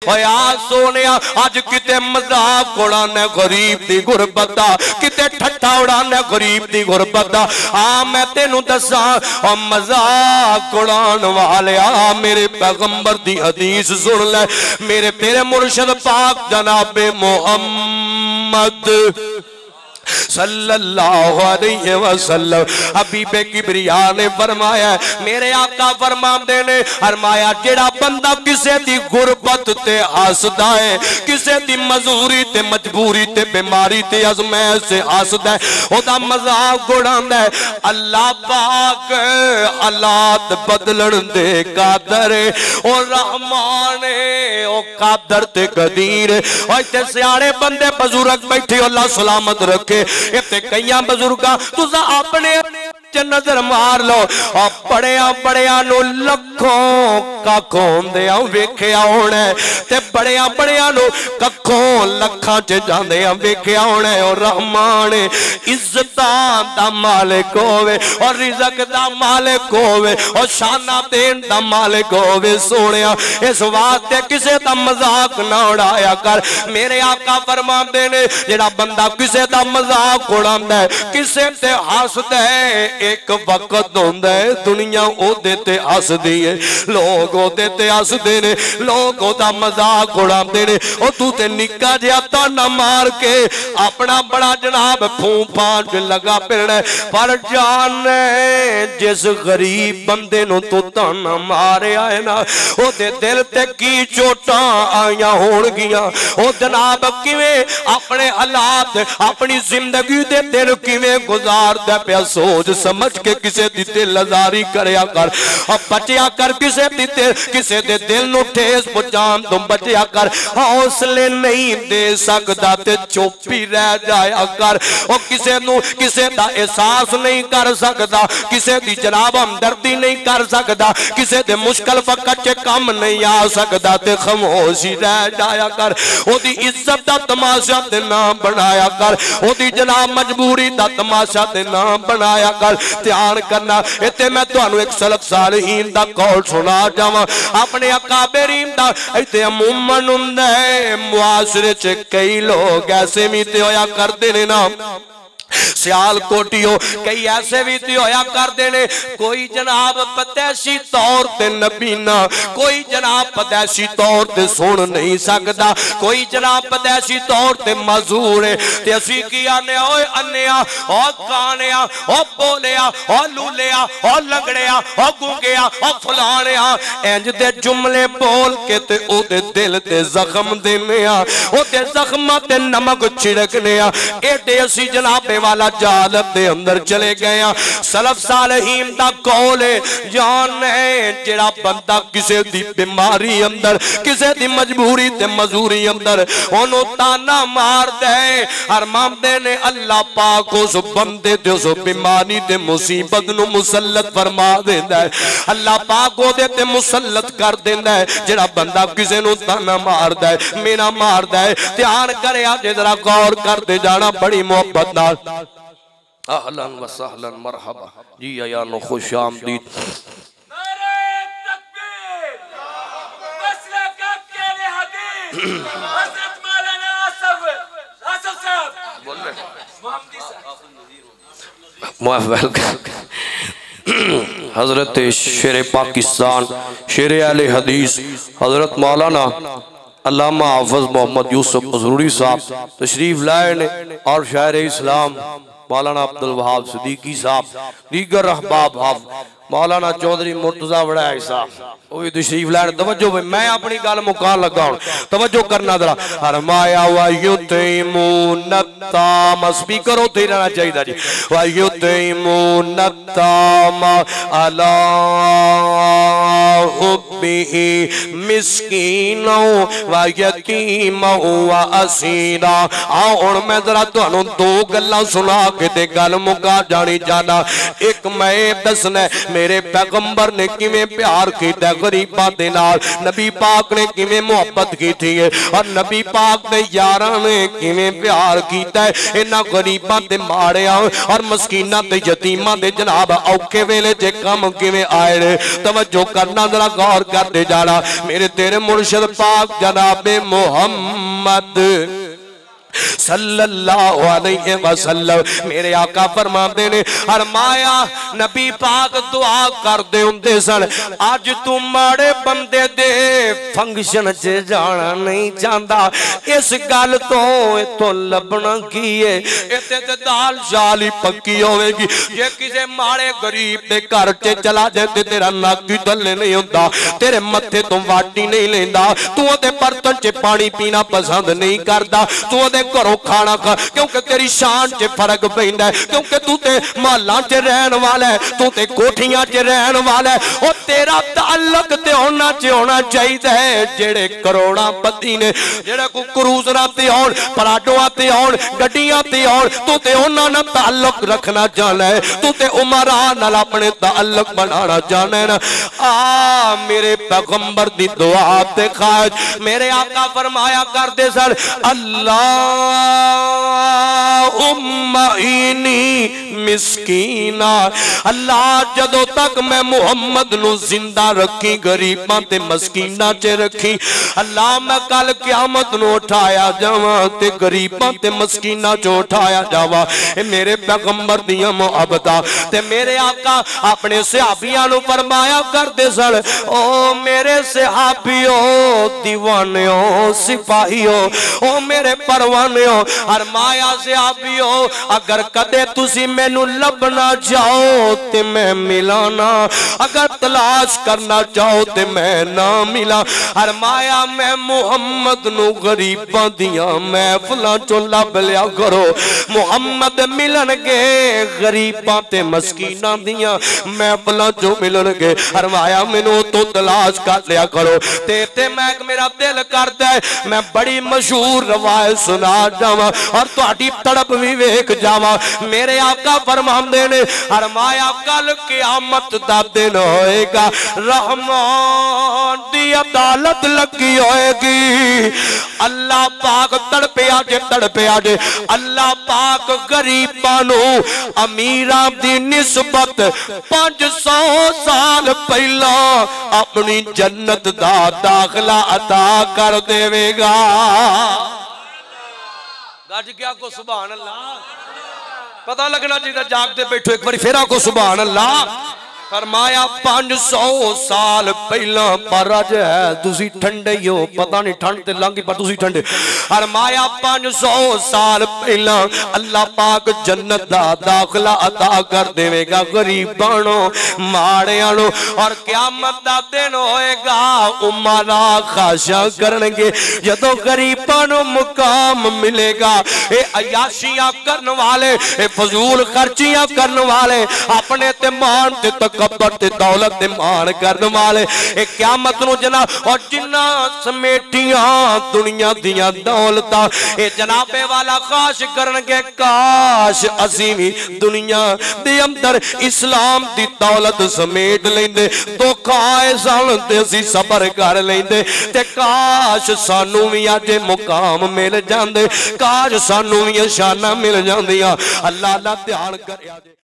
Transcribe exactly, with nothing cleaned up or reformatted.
होया सोने अज किते मजाक उड़ाने गरीब दी गुरबत दा, किते ठट्ठा उड़ाने गरीब दी गुरबत दा। हाँ मैं तेनू दसा और मजाक उड़ान वाले आ मेरे पैगंबर दी हदीस सुन ले। मेरे तेरे मुर्शद पाक जनाबे मोहम्मद सल्लल्लाहु अलैहि वसल्लम हबीबे किबरिया ने फरमाया, मेरे आका फरमाते ने फरमाया जेड़ा बंदा किसे दी गुरबत ते हसदा है, किसे दी मजबूरी ते मजबूरी ते बीमारी ते अजमैश से हसदा है, ओदा मजाक उड़ांदा है, अल्लाह पाक हालात बदलन दे कादर है, ओ रहमान है, ओ कादर ते कदीर है। ओ इत्थे सियाणे बंदे बुजुर्ग बैठे, अल्लाह सलामत रखे। इतने कई बुजुर्गा तुसा अपने नजर मार लो और बड़िया बड़िया नो लखों कखों वेख्या होना ते बड़िया बड़िया नो कखों लखा च जांदे वेख्या होना। और रहमान इज्जतां दा मालिक होवे और रिज़क दा मालिक होवे और शाना देन दा मालिक होवे। सोनिया इस वास्ते किसे दा मजाक ना उड़ाया कर। मेरे आका फरमाते ने जेड़ा बंदा किसे दा मजाक उड़ांदा है, किसे ते हसदा है, एक वक्त होंदा है दुनिया ओदे ते हसदी है, लोग ओदे ते हसदे ने, लोग ओदा मजाक उड़ांदे ने। ओ तू ते निक्का जिहा ताना मार के अपना बड़ा जनाब फूं फां लगा फिरना, पर जान जिस गरीब बंदे नूं तू ताना मारिया है ना, ओदे दिल ते की चोटां आईयां होणगियां। ओ जनाब किवें अपने हालात अपनी जिंदगी दे दिन किवें गुजारदा पिया, सोच समझ के किसे दी दिल आजारी करया कर और बचिया कर, किसे दी दिल किसे दे दिल नूं ठेस पहुंचाण तों बचिया कर। हौसले नहीं दे सकदा ते चुप ही रह जाया कर। और किसे नूं किसे दा एहसास नहीं कर सकदा, किसे दी जनाब हमदर्दी नहीं कर सकदा, किसे दे मुश्किल वक्त च कम नहीं आ सकदा ते खामोश ही रह जाया कर। ओदी इज्जत दा तमाशा ते ना बनाया कर, ओदी जनाब मजबूरी दा तमाशा ते ना बनाया कर। ध्यान करना इत्थे मैं तुहानू एक सलफ सालिहीन दा कौल सुना जावां अपने अकाबरीन दा। इत्थे अमूमन हुंदा है मुआशरे च कई लोग ऐसे भी ते होया करदे ने ना, सियाल कोटियो कई ऐसे भी तो होया करते ने, कोई जनाब पतैशी तौर ते नबीना, कोई जनाब पतैशी तौर ते सुन नहीं सकता, कोई जनाब पतैशी तौर ते मजूर है। ते असी की आने ओए अन्निया ओ कानिया ओ बोलिया ओ लूलिया ओ लंगड़िया ओ गूंगिया ओ फलानिया इंज दे जुमले बोल के ते ओदे दिल ते जख्म देने आ, ओदे जख्मां ते नमक छिड़कने आ। एडे असी जनाब वाला जालत दे अंदर चले गए। सलफ सालहीन दा कौल है जान है जेड़ा बंदा किसे दी बीमारी अंदर, किसे दी मजबूरी ते मजूरी अंदर ओनू ताना मार दे, अरमांदे ने अल्लाह पाक उस बंदे ते उस बीमारी ते मुसीबत नू मुसल्लत फरमा देंदा है। अल्लाह पाक ओदे ते मुसल्लत कर देंदा है जेड़ा बंदा किसे नू ताना मारदा है, मेरा मारदा है। ध्यान करया जे जरा गौर करते जाना बड़ी मोहब्बत नाल। अहलन व सहलन मरहबा जी आया नो खुश आमदीद। नारे तकबीर मसला का केले हदीस हजरत मौलाना आसफ आसफ साहब बोल रहे मोहम्मदी साहब वेलकम हजरत शेर पाकिस्तान शेर अहले हदीस हजरत मौलाना अल्लामा हाफिज मोहम्मद यूसुफ मजरूरी साहब तशरीफ लाए ने और शायर इस्लाम मौलाना अब्दुल वहाब सिद्दीकी साहब, दीगर रहबाब मौलाना चौधरी मुर्तजा वड़ाई साहब वो भी तशरीफ लाए। तवज्जो भाई मैं अपनी गल मुकान लगा हूं, तवज्जो करना जरा। फरमाया वा युतईमुनत्ताम स्पीकर होते रहना चाहिए जी। वा युतईमुनत्ताम अला हुब्बिही मिस्कीनो व यतीमो व असीरा। आओ हुण मैं जरा तुहानू दो गल्लां सुना के ते गल मुका जानी जाना। एक मैं दसना मेरे पैगंबर ने किवें प्यार कीता गरीबां दे नाल, नबी पाक ने किवें मोहब्बत की थी और नबी पाक दे यारां ने किवें प्यार कीता है इन्हां गरीबां ते माड़ियां और मस्कीनां ते यतीमां दे जनाब औखे वेले च कम किवें आए ने। तवज्जो करना, जरा गौर करते जाना। मेरे तेरे मुर्शिद पाक जनाबे मोहम्मद सल्लल्लाहु अलैहि वसल्लम मेरे आका फरमाते ने, फरमाया नबी पाक दुआ करते हुंदे सन, अज तू माड़े बंदे दे फंक्शन च जाना नहीं चाहता, इस गल तो इथों लभना की है, इत्थे ते दाल शाल ही पक्की होवेगी। जे किसी माड़े गरीब दे घर च चला जाए ते तेरा नक ही थल्ले नहीं हुंदा, तेरे मत्थे तो वाटी नहीं लेंदा, तू ओदे बर्तन च पानी पीना पसंद नहीं करदा, तू ओदे घरों खाना खा, क्योंकि तेरी शान च फर्क पैंदा है, क्योंकि तू ते महलां च रहन वाला है, तू ते कोठियां च रहन वाला है। और तेरा ताल्लुक ते होना च होना चाहिए है जेड़े करोड़ां पति ने, जेड़े को क्रूजरां ते आउण, पराडोआं ते आउण, गड्डियां ते आउण, तू ते उन्हां नाल ताल्लुक रखना चाहना है, तू ते उमरां नाल अपने ताल्लुक बनाना चाहना है ना। आ मेरे पैगंबर दी दुआ ते खाज मेरे आका फरमाया करदे सन, अल्लाह मिस्कीना, अल्लाह जदों तक मैं मुहम्मद नू जिंदा रखी गरीबां ते मस्कीनां च रखी, अल्लाह मैं कल क़यामत नू उठाया जावां ते गरीबां ते मस्कीनां च उठाया जावां। ए मेरे पैगंबर दियां मुहब्बतां ते मेरे आका अपने सहाबियां नू फरमाया करदे सन, ओ मेरे सहाबियो दीवानियो सिपाहियो, ओ मेरे परवाने हो, फरमाया सहाबियो अगर कदे तुसी मैनू लभना चाहो ते मैं मिलाना, अगर तलाश करना चाहो ते मैं ना मिला। फरमाया मैं मुहम्मद नू गरीबां दियां महफिलां चों लभ लिया करो, मुहम्मद मिलणगे गरीबां ते मस्कीनां दियां महफिलां चों मिलणगे। फरमाया मैनू तो तलाश कर लिया करो। ते ते मैं मेरा दिल करदा है मैं बड़ी मशहूर रवायत सुना जावा और तुहाडी तड़प भी वेख जावा। मेरे आका फरमांदे ने, फरमाया कल क़यामत दा दिन होएगा, रहमान दी अदालत लगी होएगी, अल्लाह पाक तड़पिया जे तड़पिया जे, अल्लाह पाक गरीबां नू अमीरां दी निस्बत पांच सौ साल पहला अपनी जन्नत दा दाखला अता कर देवेगा। गज क्या को सुभान अल्लाह, पता लगना चाहिए जागते बैठो एक बार फिर को सुभान अल्लाह। फरमाया पांच सौ साल पहला पर अज है तुसी ठंडे हो, पता नहीं ठंड ते लंघ पर तुसी ठंडे। फरमाया पांच सौ साल पहला अल्लाह पाक जन्नत दा दाखला अता कर देवेगा गरीबां नू माड़ियां नू, और क़यामत दा दिन होएगा उमरा खाशा करनगे, जदों गरीबां नू मुकाम मिलेगा। ए अयाशियां करन वाले, ए फजूल खर्चियां करन वाले, अपने ते मान ते तक ते दौलत ते मान करने वाले, एक क़यामत नू जनाब और जिन्ना समेटियां दुनिया दियां दौलतां ए जनाबे वाला खाश करनगे, काश असीं भी दुनिया दे अंदर इस्लाम दी दौलत समेट लेंदे, धोखा आए सन ते असीं सबर कर लेंदे, ते काश सानू भी अज मुकाम मिल जांदे, काश सानू भी शाना मिल जांदियां। अल्लाह अल्लाह ध्यान कर।